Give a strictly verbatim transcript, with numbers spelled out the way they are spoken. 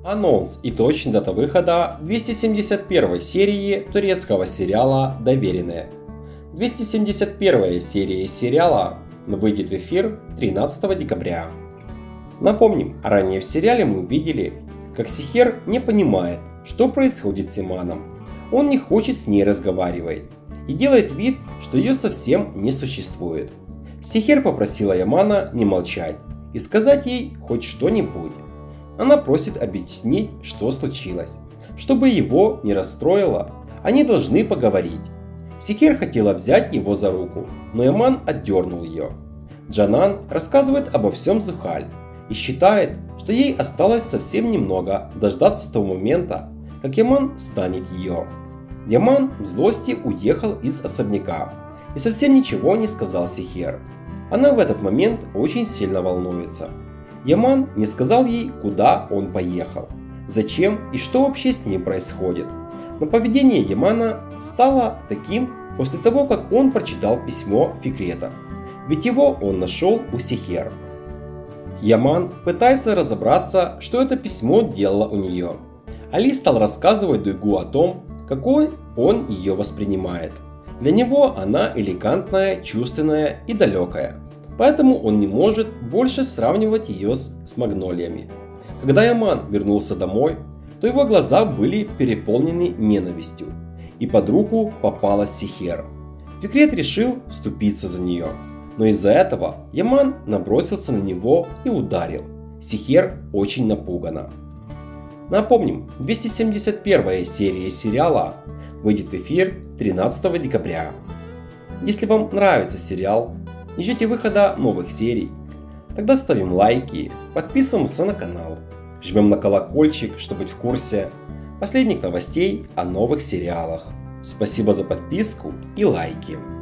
Анонс и точная дата выхода двести семьдесят первой серии турецкого сериала «Доверенные». двести семьдесят первая серия сериала выйдет в эфир тринадцатого декабря. Напомним, ранее в сериале мы видели, как Сехер не понимает, что происходит с Яманом. Он не хочет с ней разговаривать и делает вид, что ее совсем не существует. Сехер попросила Ямана не молчать и сказать ей хоть что-нибудь. Она просит объяснить, что случилось. Чтобы его не расстроило, они должны поговорить. Сехер хотела взять его за руку, но Яман отдернул ее. Джанан рассказывает обо всем Зухаль и считает, что ей осталось совсем немного дождаться того момента, как Яман станет ее. Яман в злости уехал из особняка и совсем ничего не сказал Сехер. Она в этот момент очень сильно волнуется. Яман не сказал ей, куда он поехал, зачем и что вообще с ней происходит. Но поведение Ямана стало таким после того, как он прочитал письмо Фикрета. Ведь его он нашел у Сехер. Яман пытается разобраться, что это письмо делало у нее. Али стал рассказывать Дуйгу о том, какой он ее воспринимает. Для него она элегантная, чувственная и далекая. Поэтому он не может больше сравнивать ее с, с магнолиями. Когда Яман вернулся домой, то его глаза были переполнены ненавистью, и под руку попалась Сехер. Фикрет решил вступиться за нее, но из-за этого Яман набросился на него и ударил. Сехер очень напугана. Напомним, двести семьдесят первая серия сериала выйдет в эфир тринадцатого декабря. Если вам нравится сериал и ждете выхода новых серий, тогда ставим лайки, подписываемся на канал, жмем на колокольчик, чтобы быть в курсе последних новостей о новых сериалах. Спасибо за подписку и лайки.